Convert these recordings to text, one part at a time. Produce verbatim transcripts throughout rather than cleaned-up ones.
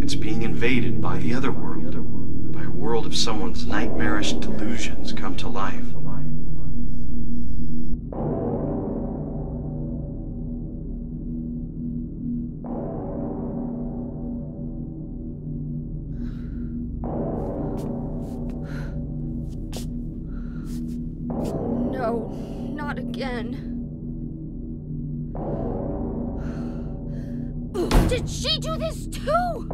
It's being invaded by the other world, by a world of someone's nightmarish delusions come to life. No, not again. Did she do this too?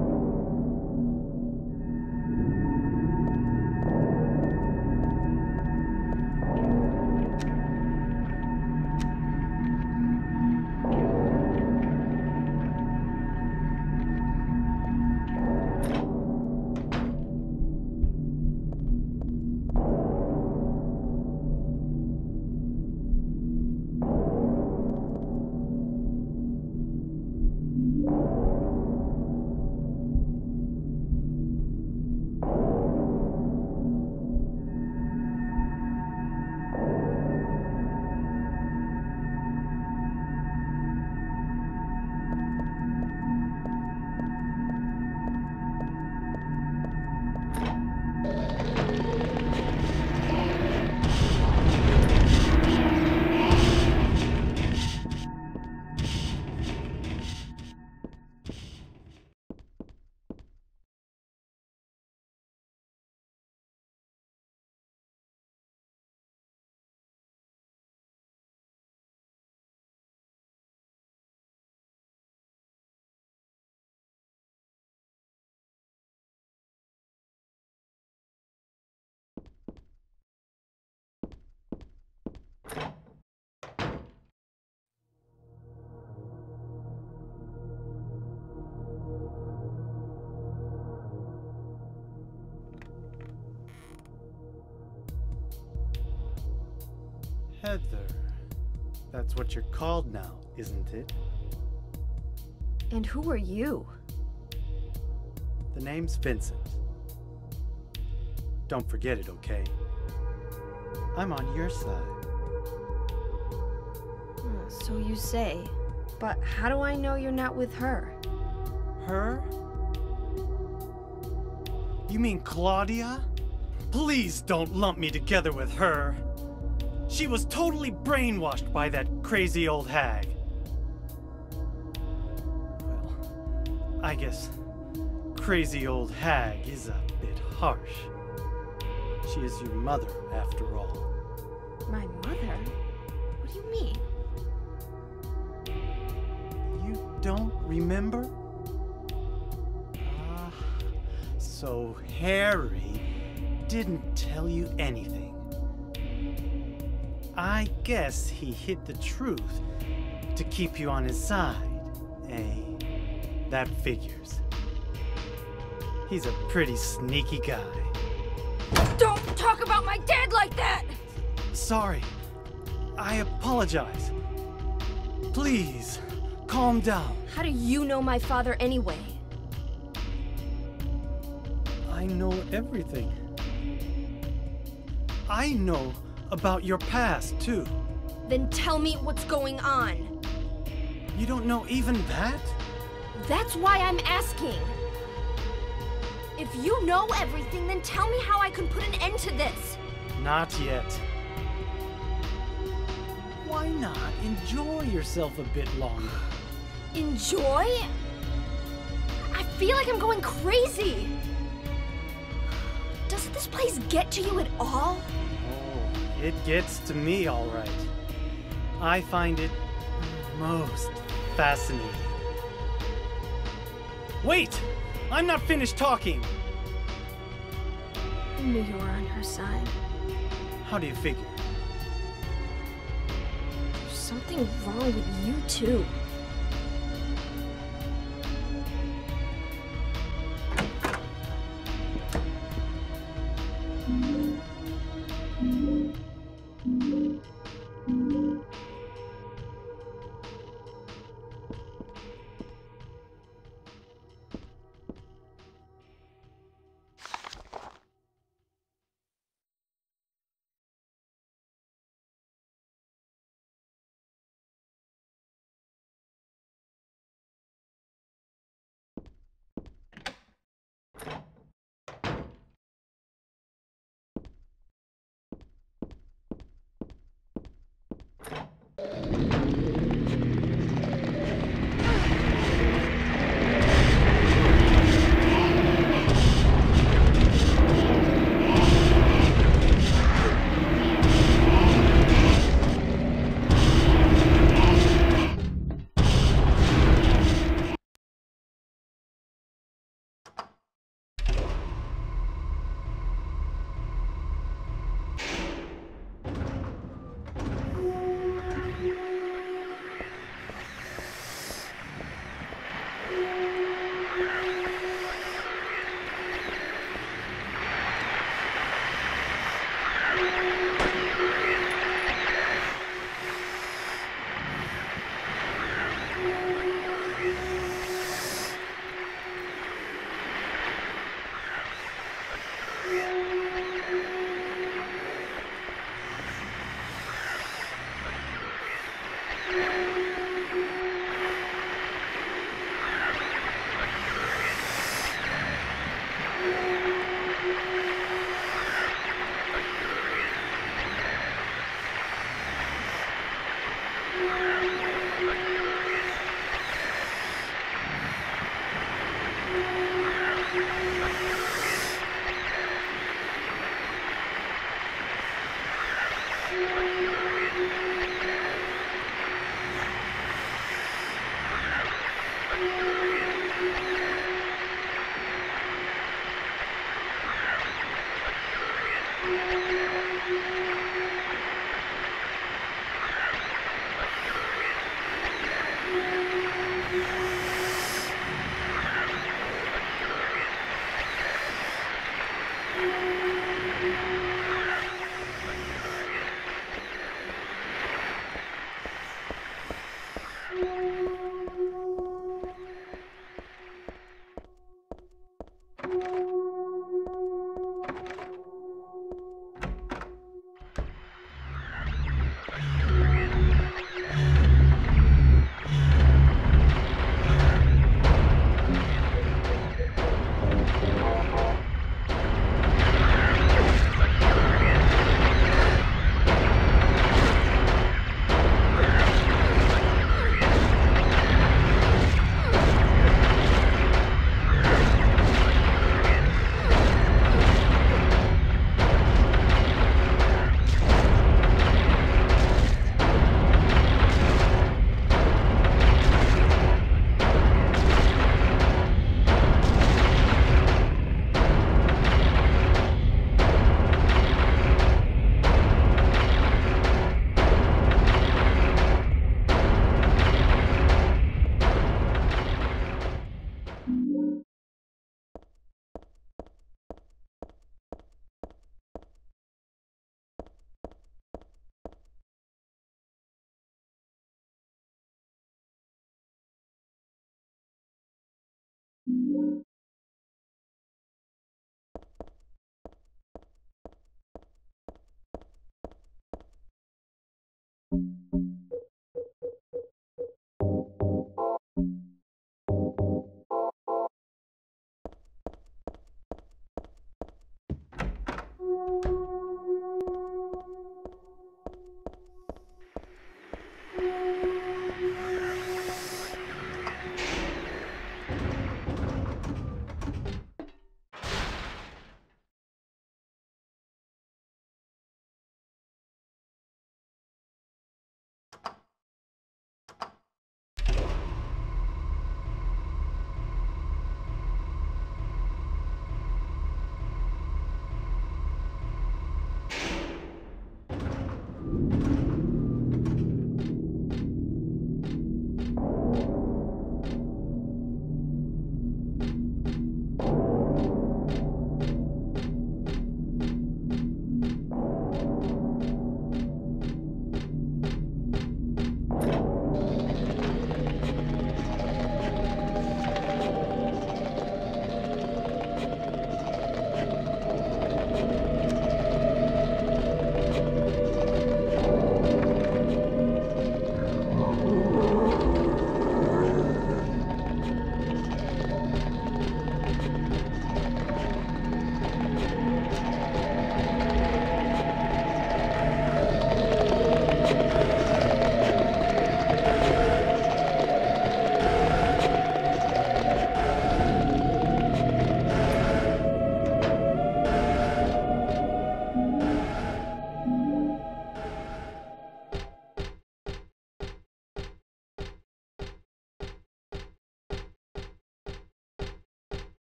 Heather. That's what you're called now, isn't it? And who are you? The name's Vincent. Don't forget it, okay? I'm on your side. Uh, So you say. But how do I know you're not with her? Her? You mean Claudia? Please don't lump me together with her. She was totally brainwashed by that crazy old hag. Well, I guess crazy old hag is a bit harsh. She is your mother, after all. My mother? What do you mean? You don't remember? Ah, so Harry didn't tell you anything. I guess he hid the truth to keep you on his side, eh? That figures. He's a pretty sneaky guy. Don't talk about my dad like that! Sorry. I apologize. Please, calm down. How do you know my father anyway? I know everything. I know about your past, too. Then tell me what's going on. You don't know even that? That's why I'm asking. If you know everything, then tell me how I can put an end to this. Not yet. Why not enjoy yourself a bit longer? Enjoy? I feel like I'm going crazy. Doesn't this place get to you at all? Oh, it gets to me, all right. I find it most fascinating. Wait! I'm not finished talking! I knew you were on her side. How do you figure? There's something wrong with you, too.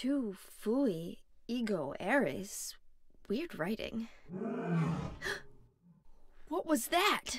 Tu fui ego eris. Weird writing. What was that?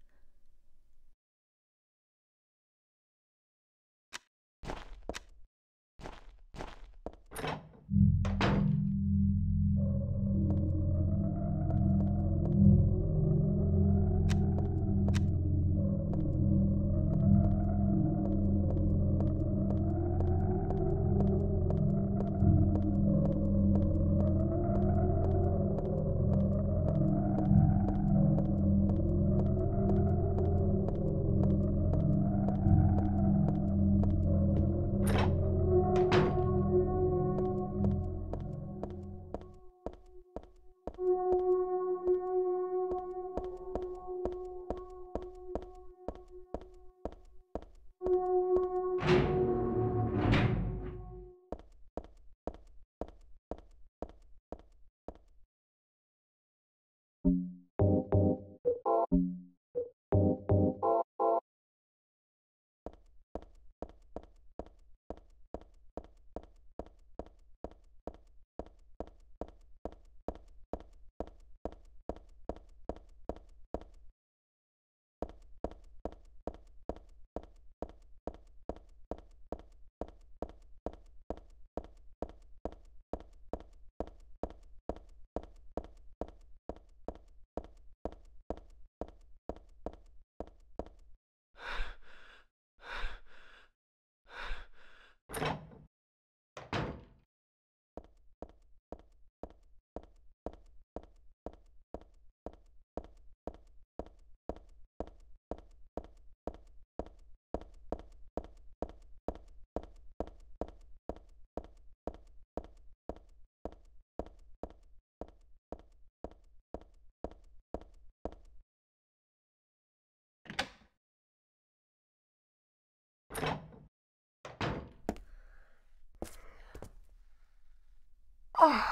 Oh.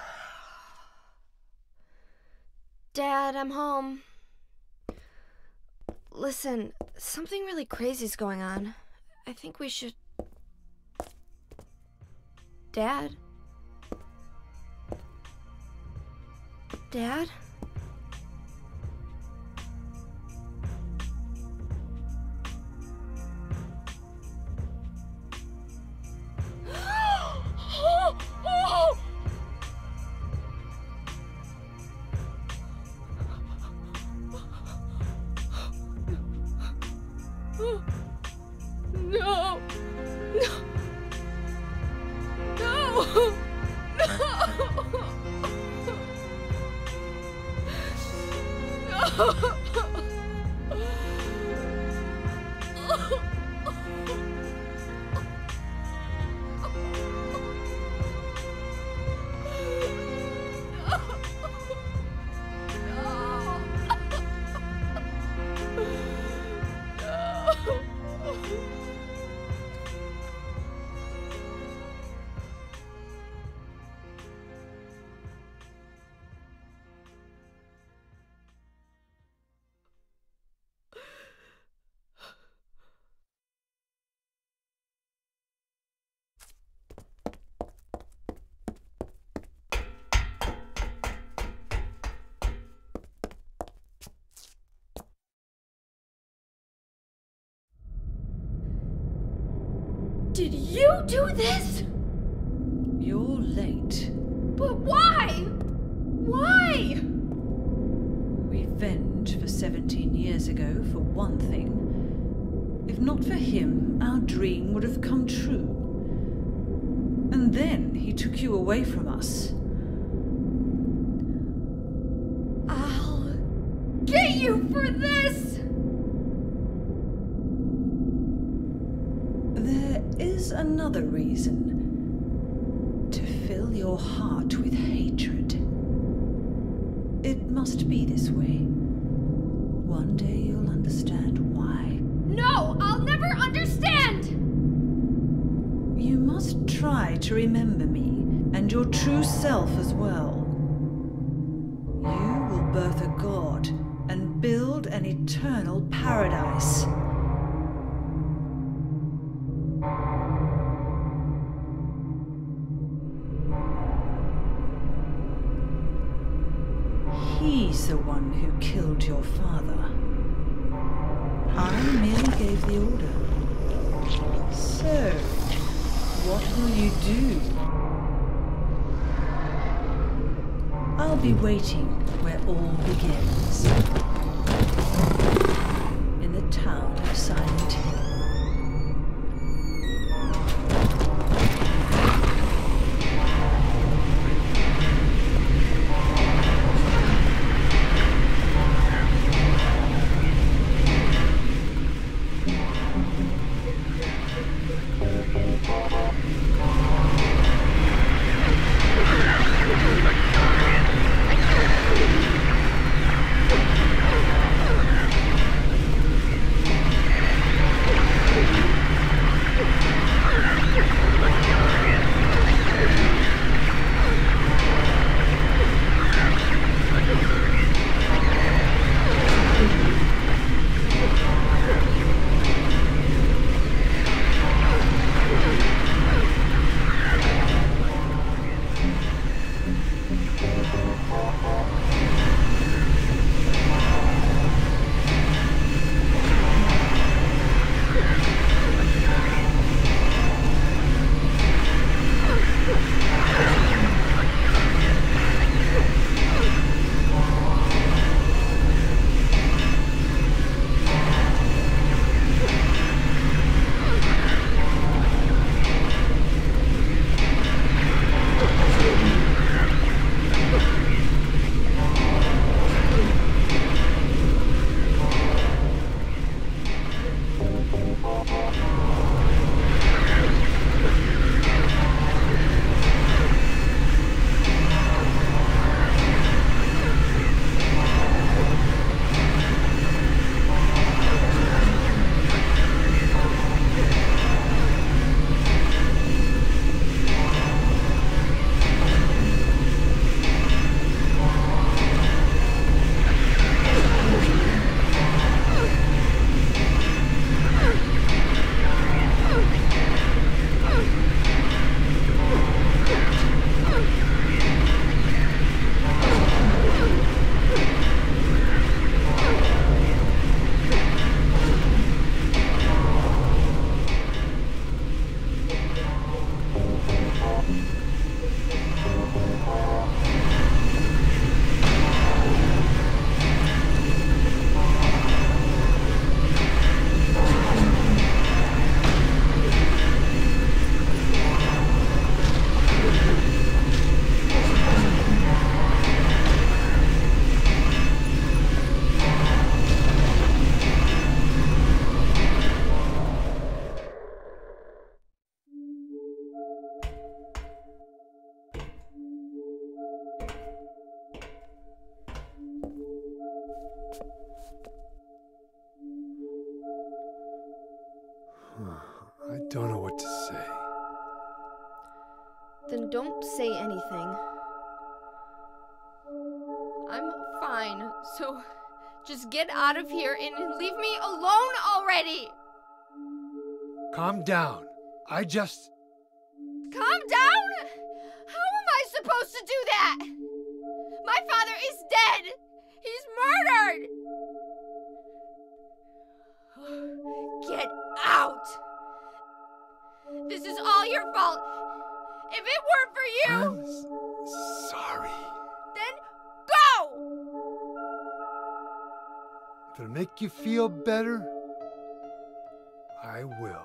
Dad, I'm home. Listen, something really crazy's going on. I think we should... Dad? Dad? No! No! No! No! No! Did you do this? You're late. But why? Why? Revenge for seventeen years ago, for one thing. If not for him, our dream would have come true. And then he took you away from us. I'll get you for this! There is another reason. To fill your heart with hatred. It must be this way. One day you'll understand why. No, I'll never understand! You must try to remember me, and your true self as well. You will birth a god, and build an eternal paradise. He's the one who killed your father. I merely gave the order. So, what will you do? I'll be waiting where all begins. In the town of Silent Hill. I don't know what to say. Then don't say anything. I'm fine, so just get out of here and leave me alone already! Calm down. I just... Calm down? How am I supposed to do that? My father is dead! He's murdered! Get out! This is all your fault! If it weren't for you... I'm s- sorry. Then go! If it'll make you feel better, I will.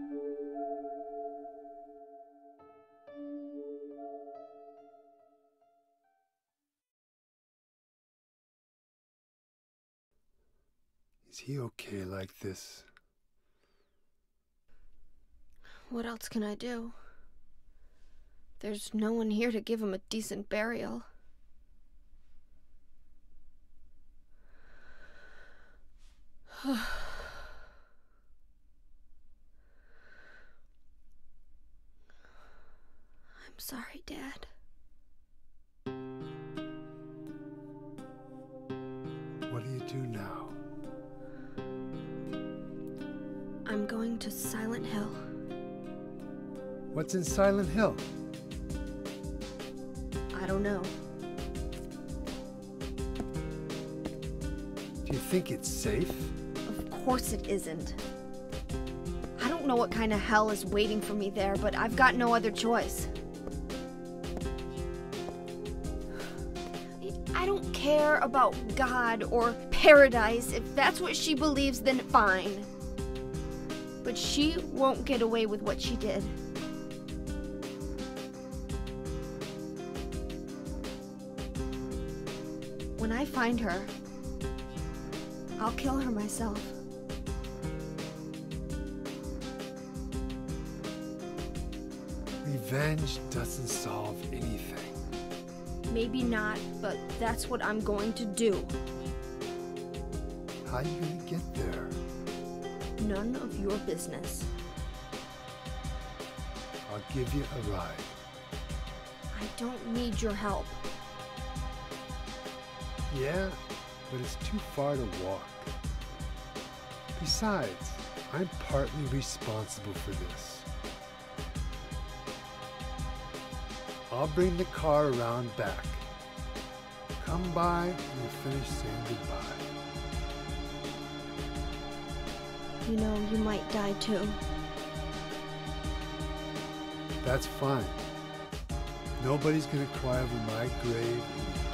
Is he okay like this? What else can I do? There's no one here to give him a decent burial. I'm sorry, Dad. What do you do now? I'm going to Silent Hill. What's in Silent Hill? I don't know. Do you think it's safe? Of course it isn't. I don't know what kind of hell is waiting for me there, but I've got no other choice. I don't care about God or paradise. If that's what she believes, then fine. But she won't get away with what she did. When I find her, I'll kill her myself. Revenge doesn't solve anything. Maybe not, but that's what I'm going to do. How are you gonna get there? None of your business. I'll give you a ride. I don't need your help. Yeah, but it's too far to walk. Besides, I'm partly responsible for this. I'll bring the car around back. Come by and we'll finish saying goodbye. You know, you might die too. That's fine. Nobody's gonna cry over my grave.